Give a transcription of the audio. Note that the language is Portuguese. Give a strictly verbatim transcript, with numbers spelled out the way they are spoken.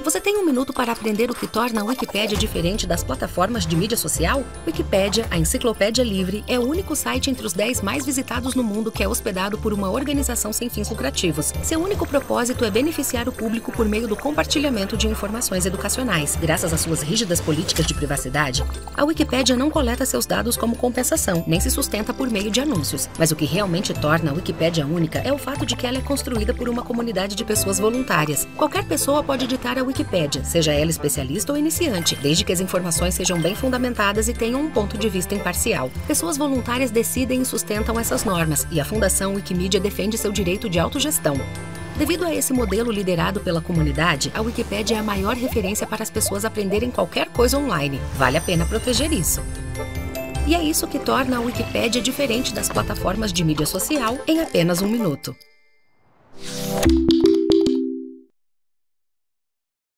Você tem um minuto para aprender o que torna a Wikipédia diferente das plataformas de mídia social? Wikipédia, a enciclopédia livre, é o único site entre os dez mais visitados no mundo que é hospedado por uma organização sem fins lucrativos. Seu único propósito é beneficiar o público por meio do compartilhamento de informações educacionais. Graças às suas rígidas políticas de privacidade, a Wikipédia não coleta seus dados como compensação, nem se sustenta por meio de anúncios. Mas o que realmente torna a Wikipédia única é o fato de que ela é construída por uma comunidade de pessoas voluntárias. Qualquer pessoa pode editar a Wikipédia, seja ela especialista ou iniciante, desde que as informações sejam bem fundamentadas e tenham um ponto de vista imparcial. Pessoas voluntárias decidem e sustentam essas normas, e a Fundação Wikimedia defende seu direito de autogestão. Devido a esse modelo liderado pela comunidade, a Wikipédia é a maior referência para as pessoas aprenderem qualquer coisa online. Vale a pena proteger isso. E é isso que torna a Wikipédia diferente das plataformas de mídia social em apenas um minuto.